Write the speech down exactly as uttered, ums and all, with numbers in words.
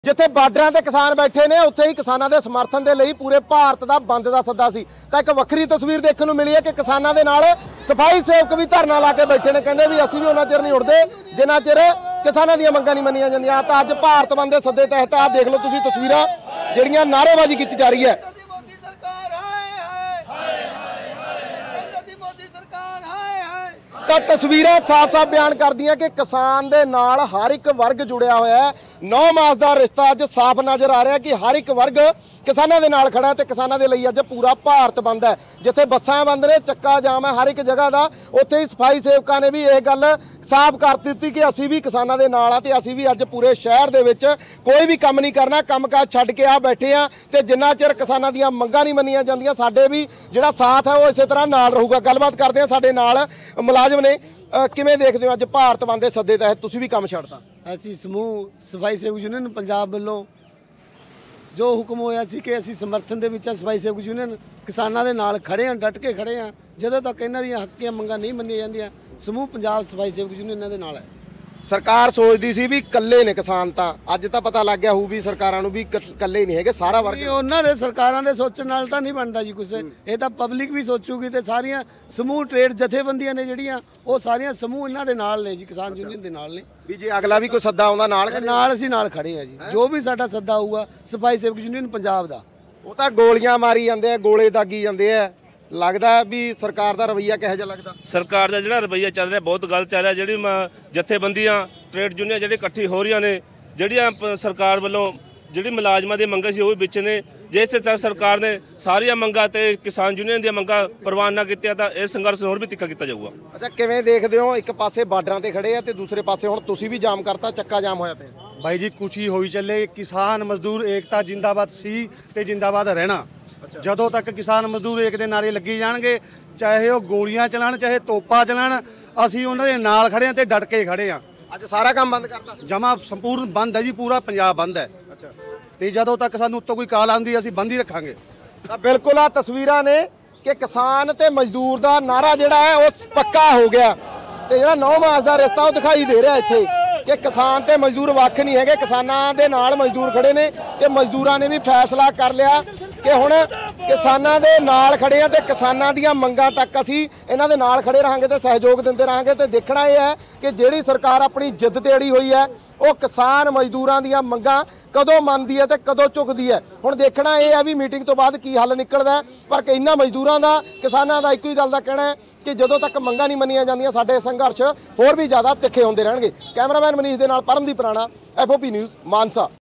जिथे बार्डरां ते किसान बैठे ने उत्थे ही किसानां दे समर्थन दे लई पूरे भारत दा बंद दा सद्दा सी। तां एक वक्री तस्वीर देखने नूं मिली है कि किसानां दे नाल सफाई सेवक भी धरना ला के बैठे ने, कहंदे भी असीं भी उन्ना चिर नहीं उठदे जिन्ना चिर किसानां दीयां मंगां नहीं मन्नियां जांदियां। तां अज भारत बंद दे सद्दे तहत आ देख लो तुसीं तस्वीरां जिहड़ियां नारेबाजी कीती जा रही है। तो तस्वीरां साफ साफ बयान कर दियां कि किसान दे नाल हर एक वर्ग जुड़िया होया है। नौ मास का रिश्ता अज साफ नज़र आ रहा है कि हर एक वर्ग किसानों के नाल खड़ा है तो किसानों के लिए अज पूरा भारत बंद है। जिथे बसां बंद ने, चक्का जाम है हर एक जगह का, उत्थे ही सफाई सेवकों ने भी यह गल साफ कर दी कि असीं भी किसानों के नाल आ ते असीं भी अज पूरे शहर दे विच कोई भी काम नहीं करना, काम काज छड्ड के आ बैठे आ ते जिन्ना चिर किसानों दीयां मंगां नहीं मन्नियां जांदियां साडे भी जिहड़ा साथ है वो इसे तरह नाल रहूगा। गलबात करते हैं साडे नाल मुलाजम ने, किवें देखदे हो अज भारत बंद दे सद्दे तहत तुसीं भी काम छड्डता? ਅਸੀਂ ਸਮੂਹ ਸਫਾਈ ਸੇਵਕ ਯੂਨੀਅਨ ਪੰਜਾਬ ਵੱਲੋਂ ਜੋ ਹੁਕਮ ਹੋਇਆ ਸੀ ਕਿ ਅਸੀਂ ਸਮਰਥਨ ਦੇ ਵਿੱਚ ਸਫਾਈ ਸੇਵਕ ਯੂਨੀਅਨ ਕਿਸਾਨਾਂ ਦੇ ਨਾਲ ਖੜੇ ਹਾਂ, ਡਟ ਕੇ ਖੜੇ ਹਾਂ। ਜਦੋਂ ਤੱਕ ਇਹਨਾਂ ਦੀਆਂ ਹੱਕੀਆਂ ਮੰਗਾਂ ਨਹੀਂ ਮੰਨੀਆਂ ਜਾਂਦੀਆਂ ਸਮੂਹ ਪੰਜਾਬ ਸਫਾਈ ਸੇਵਕ ਯੂਨੀਅਨ ਇਹਨਾਂ ਦੇ ਨਾਲ ਹੈ। सरकार सोचती सी भी कल्ले ने किसान, तो अज तो पता लग गया हो भी सरकारां नूं भी कल्ले नहीं है, सारा वर्ग ਉਹਨਾਂ ਦੇ ਸਰਕਾਰਾਂ ਦੇ ਸੋਚਣ ਨਾਲ ਤਾਂ ਨਹੀਂ ਬਣਦਾ ਜੀ ਕੁਛ। ਇਹ ਤਾਂ ਪਬਲਿਕ ਵੀ ਸੋਚੂਗੀ ਤੇ ਸਾਰੀਆਂ ਸਮੂਹ ਟ੍ਰੇਡ ਜਥੇਬੰਦੀਆਂ ਨੇ ਜਿਹੜੀਆਂ ਉਹ ਸਾਰੀਆਂ ਸਮੂਹ ਇਹਨਾਂ ਦੇ ਨਾਲ ਨੇ ਜੀ, ਕਿਸਾਨ ਯੂਨੀਅਨ ਦੇ ਨਾਲ ਨੇ ਵੀ ਜੇ ਅਗਲਾ ਵੀ ਕੋਈ ਸੱਦਾ ਆਉਂਦਾ ਨਾਲ ਨਾਲ ਅਸੀਂ ਨਾਲ ਖੜੇ ਹਾਂ ਜੀ। ਜੋ ਵੀ ਸਾਡਾ ਸੱਦਾ ਆਊਗਾ ਸਫਾਈ ਸੇਵਕ ਯੂਨੀਅਨ ਪੰਜਾਬ ਦਾ, ਉਹ ਤਾਂ ਗੋਲੀਆਂ ਮਾਰੀ ਜਾਂਦੇ ਆ, ਗੋਲੇ ਦਾਗੀ ਜਾਂਦੇ ਆ। लगता है भी सरकार का रवैया किहो जिहा लगदा? सरकार का जिहड़ा रवैया चल रहा बहुत गलत चल रहा। जिहड़ी जथेबंदियां ट्रेड यूनियन जिहड़ी इकट्ठी हो रही ने, जिहड़ियां सरकार वालों जिहड़ी मुलाजमां दी मंगां सी वो विच ने, जे इस तरह सरकार ने सारियां मंगां ते किसान यूनियन दी मंगां प्रवान ना कीतियां तां इह संघर्ष होर भी तिक्खा कीता जाऊगा। अच्छा, किवें देखदे हो एक पासे बार्डरां ते खड़े आ ते दूसरे पासे हुण तुसीं भी जाम करता, चक्का जाम होया पिया? भाई जी कुछ ही होई चले, किसान मजदूर एकता जिंदाबाद सी ते जिंदाबाद रहना। ਜਦੋਂ तक किसान मजदूर एक दे नारे लगी जाणगे, चाहे वो गोलियां चलाण चाहे तोपा चलाण, असीं उन्हां दे नाल खड़े हां ते डट के खड़े हां। अज सारा काम बंद करता, जमा संपूर्ण बंद है जी, पूरा पंजाब बंद है। अच्छा, ते ਜਦੋਂ तक सानूं उत्तों कोई काल आंदी असीं बंद ही रखांगे। ਤਾਂ ਬਿਲਕੁਲ ਆ ਤਸਵੀਰਾਂ ਨੇ ਕਿ ਕਿਸਾਨ ਤੇ ਮਜ਼ਦੂਰ ਦਾ ਨਾਰਾ ਜਿਹੜਾ ਹੈ ਉਹ ਪੱਕਾ ਹੋ ਗਿਆ ਤੇ ਜਿਹੜਾ ਨੌ ਮਾਸ ਦਾ ਰਿਸ਼ਤਾ ਉਹ ਦਿਖਾਈ ਦੇ ਰਿਹਾ ਇੱਥੇ ਕਿ ਕਿਸਾਨ ਤੇ ਮਜ਼ਦੂਰ ਵੱਖ ਨਹੀਂ ਹੈਗੇ। ਕਿਸਾਨਾਂ ਦੇ ਨਾਲ ਮਜ਼ਦੂਰ ਖੜੇ ਨੇ ਤੇ ਮਜ਼ਦੂਰਾਂ ਨੇ ਵੀ ਫੈਸਲਾ ਕਰ ਲਿਆ ਕਿ ਹੁਣ ਕਿਸਾਨਾਂ ਦੇ ਨਾਲ ਖੜੇ ਆ ਤੇ ਕਿਸਾਨਾਂ ਦੀਆਂ ਮੰਗਾਂ ਤੱਕ ਅਸੀਂ ਇਹਨਾਂ ਦੇ ਨਾਲ ਖੜੇ ਰਹਾਂਗੇ ਤੇ ਸਹਿਯੋਗ ਦਿੰਦੇ ਰਹਾਂਗੇ। ਤੇ ਦੇਖਣਾ ਇਹ ਹੈ ਕਿ ਜਿਹੜੀ ਸਰਕਾਰ ਆਪਣੀ ਜਿੱਦ ਤੇ ਅੜੀ ਹੋਈ ਹੈ ਉਹ ਕਿਸਾਨ ਮਜ਼ਦੂਰਾਂ ਦੀਆਂ ਮੰਗਾਂ ਕਦੋਂ ਮੰਨਦੀ ਹੈ ਤੇ ਕਦੋਂ ਚੁੱਕਦੀ ਹੈ। ਹੁਣ ਦੇਖਣਾ ਇਹ ਹੈ ਵੀ ਮੀਟਿੰਗ ਤੋਂ ਬਾਅਦ ਕੀ ਹੱਲ ਨਿਕਲਦਾ। ਪਰ ਇਹਨਾਂ ਮਜ਼ਦੂਰਾਂ ਦਾ ਕਿਸਾਨਾਂ ਦਾ ਇੱਕੋ ਹੀ ਗੱਲ ਦਾ ਕਹਿਣਾ ਹੈ ਕਿ ਜਦੋਂ ਤੱਕ ਮੰਗਾਂ ਨਹੀਂ ਮੰਨੀਆਂ ਜਾਂਦੀਆਂ ਸਾਡੇ ਸੰਘਰਸ਼ ਹੋਰ ਵੀ ਜ਼ਿਆਦਾ ਤਿੱਖੇ ਹੁੰਦੇ ਰਹਿਣਗੇ। ਕੈਮਰਾਮੈਨ ਮਨੀਸ਼ ਦੇ ਨਾਲ Paramdeep Rana, F O P news, Mansa.